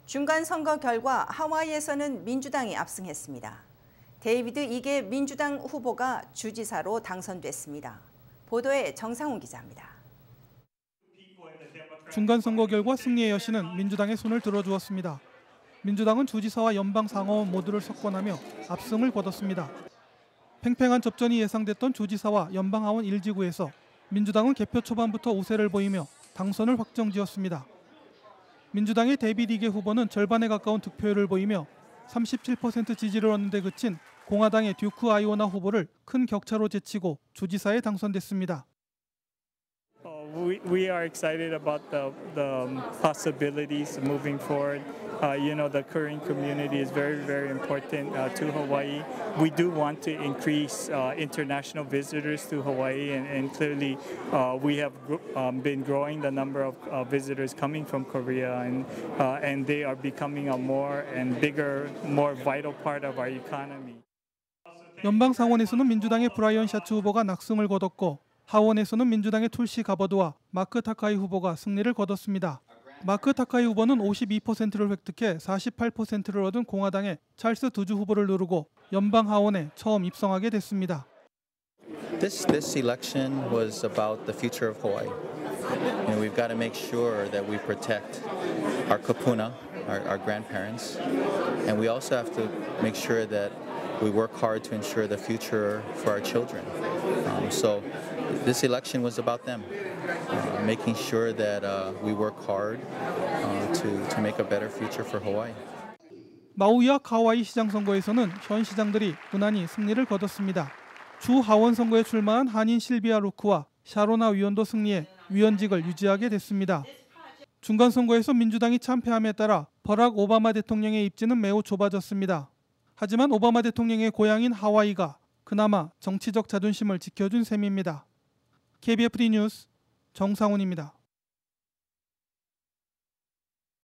중간 선거 결과 하와이에서는 민주당이 압승했습니다. 데이비드 이게 민주당 후보가 주지사로 당선됐습니다. 보도에 정상훈 기자입니다. 중간 선거 결과 승리의 여신은 민주당의 손을 들어주었습니다. 민주당은 주지사와 연방 상하원 모두를 석권하며 압승을 거뒀습니다. 팽팽한 접전이 예상됐던 주지사와 연방 하원 1지구에서 민주당은 개표 초반부터 우세를 보이며 당선을 확정지었습니다. 민주당의 데이비드 이게 후보는 절반에 가까운 득표율을 보이며 37% 지지를 얻는 데 그친 공화당의 듀크 아이오나 후보를 큰 격차로 제치고 주지사에 당선됐습니다. We are excited about the possibilities moving forward. The Korean community is very, very important to Hawaii. We do want to increase international visitors to Hawaii, and clearly we have been growing the number of visitors coming from Korea, and they are becoming a more and bigger, more vital part of our economy. 연방 상원에서는 민주당의 브라이언 샤츠 후보가 낙승을 거뒀고 하원에서는 민주당의 툴시 가버드와 마크 타카이 후보가 승리를 거뒀습니다. 마크 타카이 후보는 52%를 획득해 48%를 얻은 공화당의 찰스 두주 후보를 누르고 연방 하원에 처음 입성하게 됐습니다. This election was about the future of Hawaii. We've got to make sure that we protect our kupuna, our grandparents, and we also have to make sure that we work hard to ensure the future for our children. So this election was about them, making sure that we work hard to make a better future for Hawaii. 마우이와 카와이 시장 선거에서는 현 시장들이 무난히 승리를 거뒀습니다. 주 하원 선거에 출마한 한인 실비아 루크와 샤로나 위원도 승리해 위원직을 유지하게 됐습니다. 중간 선거에서 민주당이 참패함에 따라 버락 오바마 대통령의 입지는 매우 좁아졌습니다. 하지만 오바마 대통령의 고향인 하와이가 그나마 정치적 자존심을 지켜준 셈입니다. KBFD 뉴스 정상훈입니다.